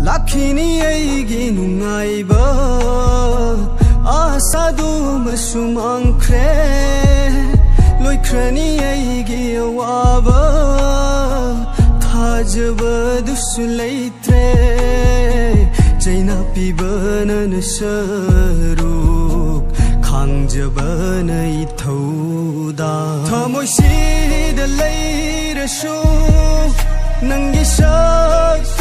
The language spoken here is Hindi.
लाखिनी अइगी नुंगाइबा आसादु मसुमांख्रे लोइख्रनी अइगी अवाबा थाजबदुसु लैत्रे चैना पिबना नसरुक खांजबना इथौदा थमोइसिदा लैरसु नंगी sak